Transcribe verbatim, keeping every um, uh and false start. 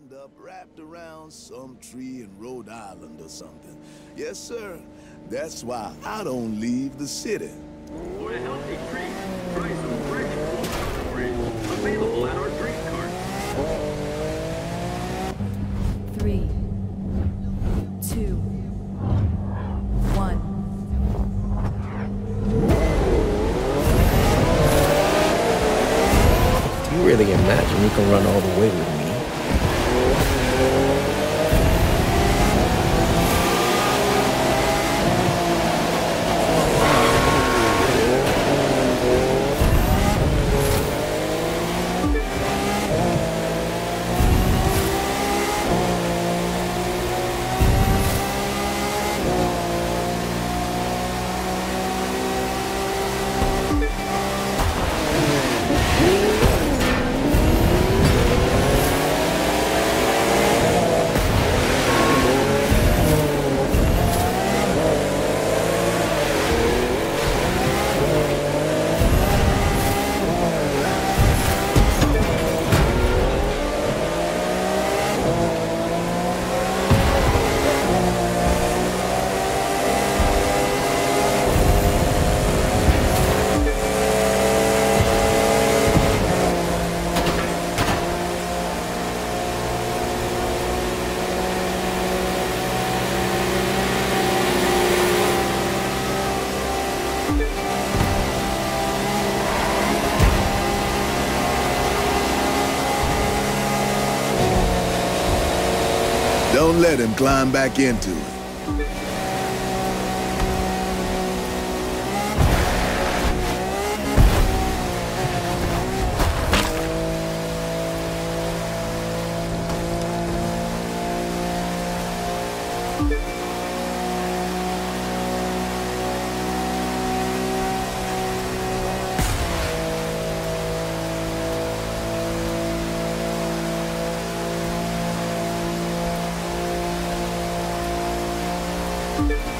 end up wrapped around some tree in Rhode Island or something. Yes, sir. That's why I don't leave the city. For a healthy treat, try some fresh coconut orange, available at our drink cart. Three, two, one. Do you really imagine you can run all the way with me? Don't let him climb back into it. You